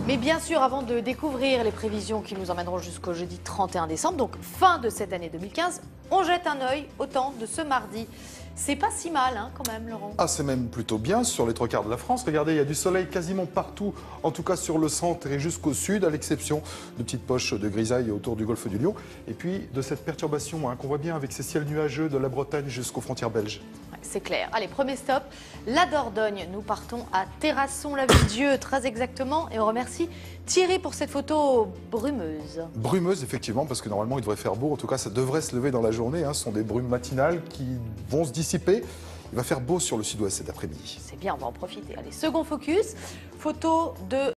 Mais bien sûr, avant de découvrir les prévisions qui nous emmèneront jusqu'au jeudi 31 décembre, donc fin de cette année 2015, on jette un œil au temps de ce mardi. C'est pas si mal, hein, quand même, Laurent. Ah, c'est même plutôt bien sur les trois quarts de la France. Regardez, il y a du soleil quasiment partout, en tout cas sur le centre et jusqu'au sud, à l'exception de petites poches de grisaille autour du golfe du Lion. Et puis de cette perturbation qu'on voit bien avec ces ciels nuageux de la Bretagne jusqu'aux frontières belges. Ouais, c'est clair. Allez, premier stop, la Dordogne. Nous partons à Terrasson-la-Ville-Dieu, très exactement. Et on remercie Thierry pour cette photo brumeuse. Brumeuse, effectivement, parce que normalement il devrait faire beau. En tout cas, ça devrait se lever dans la journée. Ce sont des brumes matinales qui vont se dissiper. Il va faire beau sur le sud-ouest cet après-midi. C'est bien, on va en profiter. Allez, second focus, photo de